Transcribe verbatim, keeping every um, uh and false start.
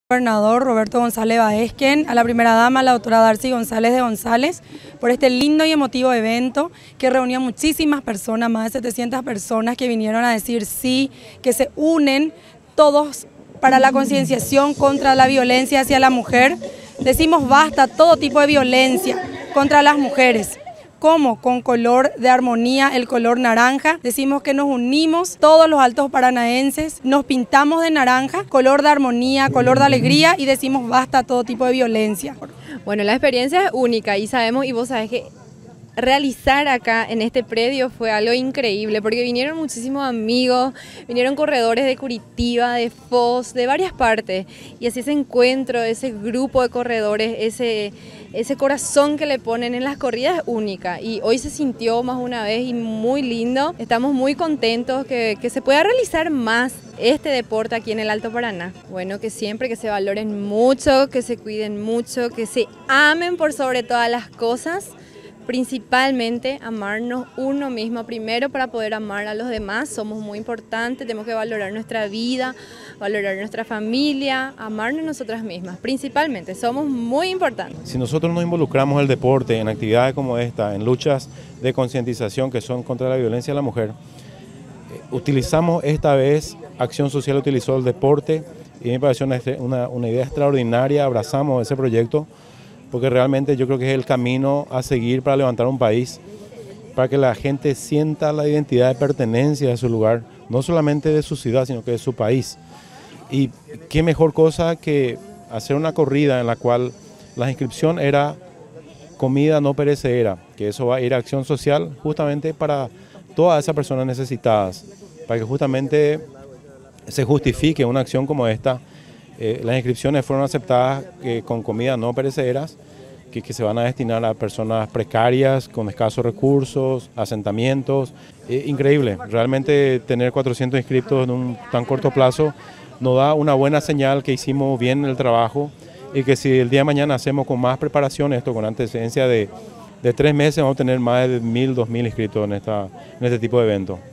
Gobernador Roberto González Baezquen, a la primera dama, la doctora Darcy González de González, por este lindo y emotivo evento que reunió a muchísimas personas, más de setecientas personas que vinieron a decir sí, que se unen todos para la concienciación contra la violencia hacia la mujer. Decimos basta a todo tipo de violencia contra las mujeres. ¿Cómo? Con color de armonía, el color naranja. Decimos que nos unimos todos los altos paranaenses, nos pintamos de naranja, color de armonía, color de alegría, y decimos basta a todo tipo de violencia. Bueno, la experiencia es única y sabemos, y vos sabés que realizar acá en este predio fue algo increíble porque vinieron muchísimos amigos, vinieron corredores de Curitiba, de Foz, de varias partes, y así ese encuentro, ese grupo de corredores, ese, ese corazón que le ponen en las corridas es única, y hoy se sintió más una vez y muy lindo. Estamos muy contentos que, que se pueda realizar más este deporte aquí en el Alto Paraná. Bueno, que siempre que se valoren mucho, que se cuiden mucho, que se amen por sobre todas las cosas. Principalmente amarnos uno mismo primero para poder amar a los demás. Somos muy importantes, tenemos que valorar nuestra vida, valorar nuestra familia, amarnos nosotras mismas. Principalmente, somos muy importantes. Si nosotros nos involucramos en el deporte, en actividades como esta, en luchas de concientización que son contra la violencia a la mujer, eh, utilizamos esta vez, Acción Social utilizó el deporte y me pareció una, una, una idea extraordinaria, abrazamos ese proyecto, porque realmente yo creo que es el camino a seguir para levantar un país, para que la gente sienta la identidad de pertenencia de su lugar, no solamente de su ciudad, sino que de su país. Y qué mejor cosa que hacer una corrida en la cual la inscripción era comida no perecedera, que eso va a ir a Acción Social justamente para todas esas personas necesitadas, para que justamente se justifique una acción como esta. Eh, las inscripciones fueron aceptadas eh, con comida no perecederas, que, que se van a destinar a personas precarias, con escasos recursos, asentamientos. Eh, increíble, realmente tener cuatrocientos inscriptos en un tan corto plazo nos da una buena señal que hicimos bien el trabajo, y que si el día de mañana hacemos con más preparación esto, con antecedencia de, de tres meses, vamos a tener más de mil, dos mil inscritos en, esta, en este tipo de evento.